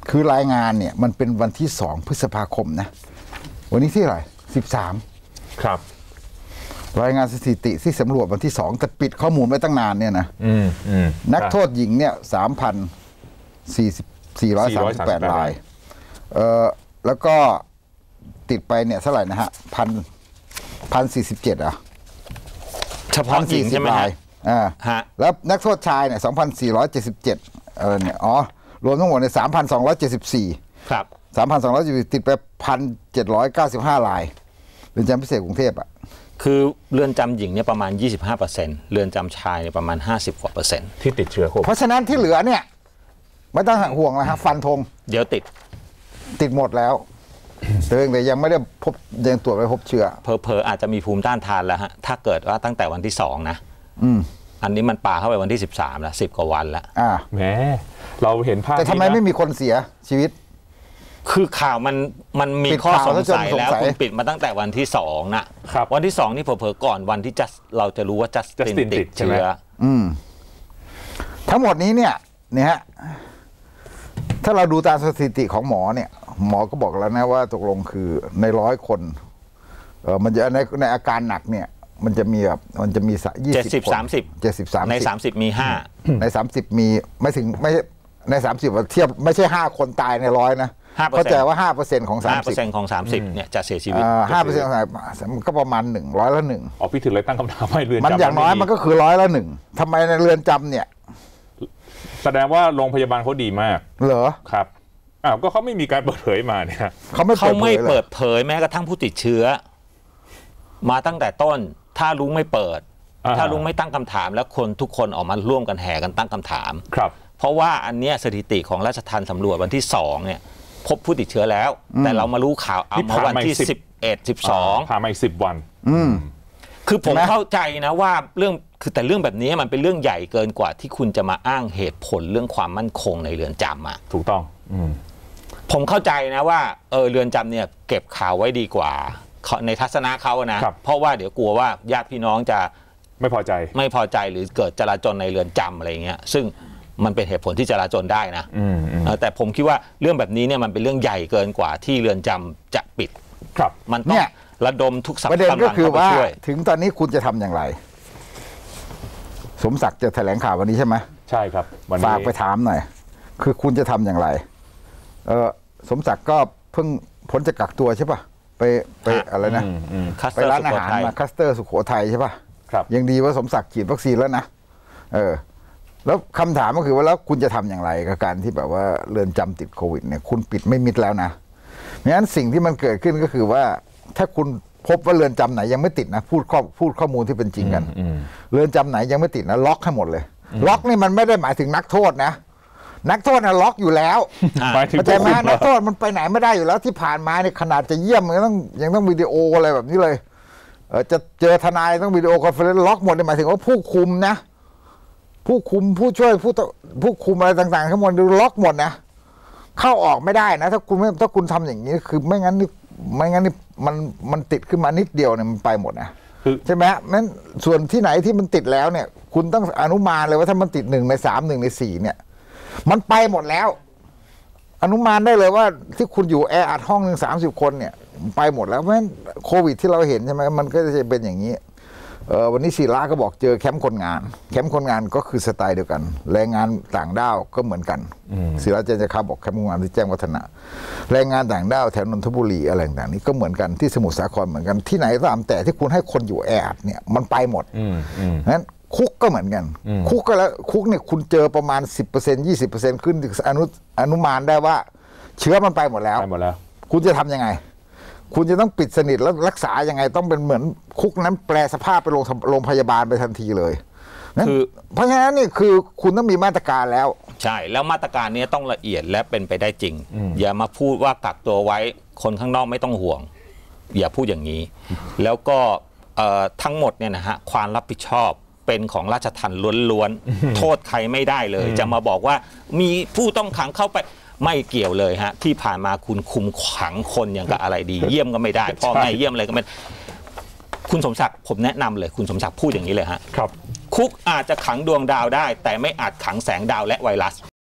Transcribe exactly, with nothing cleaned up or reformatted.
คือรายงานเนี่ยมันเป็นวันที่สองพฤษภาคมนะวันนี้ที่เท่าไหร่สิบสามครับรายงานสถิติที่สำรวจวันที่สองแต่ปิดข้อมูลไว้ตั้งนานเนี่ยนะนักโทษหญิงเนี่ยสามพันสี่สิบสี่ร้อยสามสิบแปดรายเอ่อแล้วก็ติดไปเนี่ยเท่าไหร่นะฮะพันพันสี่สิบเจ็ดอ่ะเฉพาะหญิงใช่ไหมฮะอ่าแล้วนักโทษชายเนี่ยสองพันสี่ร้อยเจ็ดสิบเจ็ดเออเนี่ยอ๋อรวมทั้งหมดในสามพันสองร้อยเจ็ดสิบสี่ครับสามพันสองร้อยเจ็ดสิบติดไปพันเจ็ดร้อยเก้าสิบห้ารายเรือนจำพิเศษกรุงเทพอ่ะคือเรือนจำหญิงเนี่ยประมาณ ยี่สิบห้าเปอร์เซ็นต์ เรือนจำชายเนี่ยประมาณห้าสิบกว่าเปอร์เซ็นต์ที่ติดเชื้อโควิดเพราะฉะนั้นที่เหลือเนี่ยไม่ต้องห่วงนะฮะฟันธงเดี๋ยวติดติดหมดแล้วแต่แต่ยังไม่ได้พบยังตรวจไม่พบเชื้อเพอๆอาจจะมีภูมิต้านทานแล้วฮะถ้าเกิดว่าตั้งแต่วันที่สองนะอืมอันนี้มันปาเข้าไปวันที่สิบสามแล้วสิบกว่าวันแล้วอ่าแหมเราเห็นภาพแต่ทำไมไม่มีคนเสียชีวิตคือข่าวมันมันมีข้อสงสัยแล้วคุณปิดมาตั้งแต่วันที่สองนะวันที่สองนี่เผลอๆก่อนวันที่จะเราจะรู้ว่าจัสตินติดเชื้ออืมทั้งหมดนี้เนี่ยเนี่ยฮะถ้าเราดูตามสถิติของหมอเนี่ยหมอก็บอกแล้วนะว่าตกลงคือในร้อยคนเออมันจะในในอาการหนักเนี่ยมันจะมีแบบมันจะมียี่สิบเจ็ดสิบ สามสิบเจ็ดสิบ สามสิบในสามสิบมีห้าในสามสิบมีไม่ถึงไม่ในสามสิบเทียบไม่ใช่ห้าคนตายในร้อยนะเข้าใจว่าห้าเปอร์เซ็นต์ของสามสิบห้าเปอร์เซ็นต์ของสามสิบเนี่ยจะเสียชีวิตห้าเปอร์เซ็นต์ของมันก็ประมาณหนึ่งร้อยละหนึ่งอ๋อพี่ถึงเลยตั้งคำถามให้เรือนจำมันอย่างน้อยมันก็คือร้อยละหนึ่งทำไมในเรือนจำเนี่ยแสดงว่าโรงพยาบาลเขาดีมากเหรอครับอ้าวก็เขาไม่มีการเปิดเผยมาเนี่ยเขาไม่เขาไม่เปิดเผยแม้กระทั่งผู้ติดเชื้อมาตั้งแต่ต้นถ้าลุงไม่เปิดถ้าลุงไม่ตั้งคำถามแล้วคนทุกคนออกมาร่วมกันแห่กันตั้งคำถามครับเพราะว่าอันเนี้ยสถิติของราชทัณฑ์สำรวจวันที่สองเนี่ยพบผู้ติดเชื้อแล้วแต่เรามารู้ข่าวเอามาวันที่สิบเอ็ด สิบสองผ่านมาอีกสิบวันอืมคือผมเข้าใจนะว่าเรื่องคือแต่เรื่องแบบนี้มันเป็นเรื่องใหญ่เกินกว่าที่คุณจะมาอ้างเหตุผลเรื่องความมั่นคงในเรือนจำอ่ะถูกต้องอืมผมเข้าใจนะว่าเออเรือนจำเนี่ยเก็บข่าวไว้ดีกว่าในทัศนะเขานะเพราะว่าเดี๋ยวกลัวว่าญาติพี่น้องจะไม่พอใจไม่พอใจหรือเกิดจลาจลในเรือนจำอะไรเงี้ยซึ่งมันเป็นเหตุผลที่จลาจลได้นะแต่ผมคิดว่าเรื่องแบบนี้เนี่ยมันเป็นเรื่องใหญ่เกินกว่าที่เรือนจำจะปิดครับมันต้องระดมทุกสัพพะกำลังเข้าไปช่วยถึงตอนนี้คุณจะทำอย่างไรสมศักดิ์จะแถลงข่าววันนี้ใช่ไหมใช่ครับฝากไปถามหน่อยคือคุณจะทำอย่างไรเออสมศักดิ์ก็เพิ่งพ้นจากกักตัวใช่ป่ะไปไปอะไรนะไปร้านอาหารมาคัสเตอร์สุโขทัยใช่ป่ะยังดีว่าสมศักดิ์ฉีดวัคซีนแล้วนะเออแล้วคำถามก็คือว่าแล้วคุณจะทำอย่างไรกับการที่แบบว่าเรือนจำติดโควิดเนี่ยคุณปิดไม่มิดแล้วนะเพราะฉะนั้นสิ่งที่มันเกิดขึ้นก็คือว่าถ้าคุณพบว่าเรือนจำไหนยังไม่ติดนะพูดข้อพูดข้อมูลที่เป็นจริงกันเรือนจำไหนยังไม่ติดนะล็อกให้หมดเลยล็อกนี่มันไม่ได้หมายถึงนักโทษนะนักโทษนะล็อกอยู่แล้วเข้าใจไหมนักโทษมันไปไหนไม่ได้อยู่แล้วที่ผ่านมาเนี่ยขนาดจะเยี่ยมยังต้องยังต้องวิดีโออะไรแบบนี้เลยเออจะเจอทนายต้องวิดีโอคอนเฟอเรนซ์ล็อกหมดหมายถึงว่าผู้คุมนะผู้คุมผู้ช่วยผู้ผู้คุมอะไรต่างๆทั้งหมดดูล็อกหมดนะเข้าออกไม่ได้นะถ้าคุณไม่ถ้าคุณทำอย่างนี้คือไม่งั้นนี่ไม่งั้นนี่มันมันติดขึ้นมานิดเดียวเนี่ยมันไปหมดนะใช่ไหมนั้นส่วนที่ไหนที่มันติดแล้วเนี่ยคุณต้องอนุมานเลยว่าถ้ามันติดหนึ่งในสามหนึ่งในสี่เนี่ยมันไปหมดแล้วอนุมานได้เลยว่าที่คุณอยู่แออัดห้องหนึ่งสามสิบคนเนี่ยไปหมดแล้วเพราะฉะนั้นโควิดที่เราเห็นใช่ไหมมันก็จะเป็นอย่างนี้เออวันนี้ศิลาก็บอกเจอแคมป์คนงานแคมป์คนงานก็คือสไตล์เดียวกันแรงงานต่างด้าวก็เหมือนกันศิลาเจนจะครับบอกแคมป์คนงานที่แจ้งวัฒนะแรงงานต่างด้าวแถวนนทบุรีอะไรต่างๆนี้ก็เหมือนกันที่สมุทรสาครเหมือนกันที่ไหนก็ตามแต่ที่คุณให้คนอยู่แออัดเนี่ยมันไปหมดนั้นคุกก็เหมือนกันคุกก็แล้วคุกเนี่ยคุณเจอประมาณ สิบเปอร์เซ็นต์ ยี่สิบเปอร์เซ็นต์ ขึ้นอนุอนุมานได้ว่าเชื้อมันไปหมดแล้วไปหมดแล้วคุณจะทำยังไงคุณจะต้องปิดสนิทแล้วรักษายังไงต้องเป็นเหมือนคุกนั้นแปลสภาพไปโรงโรงพยาบาลไปทันทีเลยคือเพราะฉะนั้นนี่คือคุณต้องมีมาตรการแล้วใช่แล้วมาตรการนี้ต้องละเอียดและเป็นไปได้จริงอย่ามาพูดว่ากักตัวไว้คนข้างนอกไม่ต้องห่วงอย่าพูดอย่างนี้แล้วก็ทั้งหมดเนี่ยนะฮะความรับผิดชอบเป็นของราชทัณฑ์ล้วนๆโทษใครไม่ได้เลยจะมาบอกว่ามีผู้ต้องขังเข้าไปไม่เกี่ยวเลยฮะที่ผ่านมาคุณคุมขังคนอย่างกับอะไรดีเยี่ยมก็ไม่ได้พ่อแม่เยี่ยมอะไรก็ไม่คุณสมศักดิ์ผมแนะนำเลยคุณสมศักดิ์พูดอย่างนี้เลยฮะครับคุกอาจจะขังดวงดาวได้แต่ไม่อาจขังแสงดาวและไวรัส